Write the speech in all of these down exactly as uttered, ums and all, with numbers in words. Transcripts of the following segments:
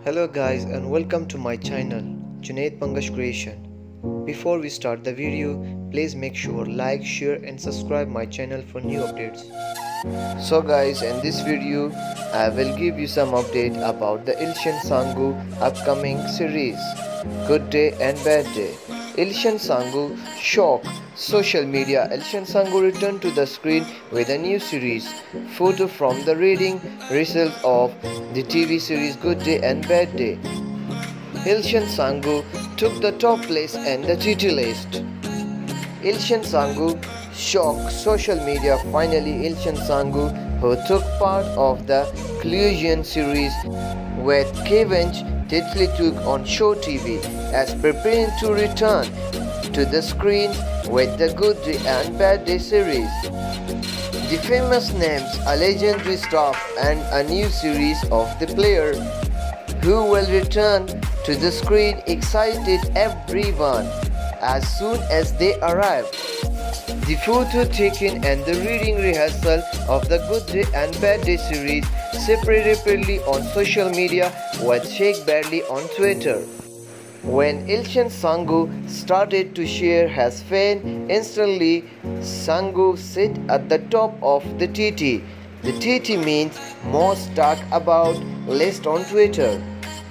Hello guys and welcome to my channel Junaid Pangash Creation. Before we start the video, please make sure like, share and subscribe my channel for new updates. So guys, in this video I will give you some update about the Ilshan Sangu upcoming series Good Day and Bad Day. Ilshan Sangu shock social media. Ilshan Sangu returned to the screen with a new series. Photo from the reading results of the T V series Good Day and Bad Day. Ilshan Sangu took the top place in the T T list. Ilshan Sangu shocked social media. Finally, Ilshan Sangu, who took part of the Collusion series with Kevin took on Show T V, as preparing to return to the screen with the Good Day and Bad Day series. The famous names, a legendary staff and a new series of the player who will return to the screen excited everyone as soon as they arrived. The photo taken and the reading rehearsal of the Good Day and Bad Day series separately on social media was shared badly on Twitter. When Ilshan Sangu started to share his fan, instantly Sangu sit at the top of the T T. The T T means most talked about list on Twitter.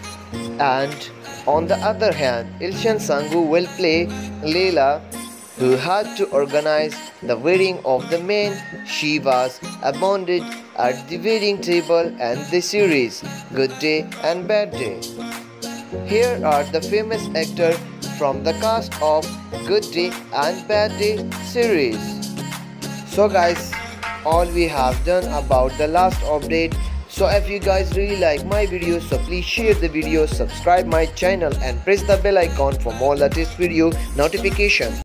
And on the other hand, Ilshan Sangu will play Leila, who had to organize the wedding of the man she was abandoned at the wedding table and the series Good Day and Bad Day. Here are the famous actors from the cast of Good Day and Bad Day series. So guys, all we have done about the last update. So if you guys really like my videos, so please share the video, subscribe my channel and press the bell icon for more latest video notifications.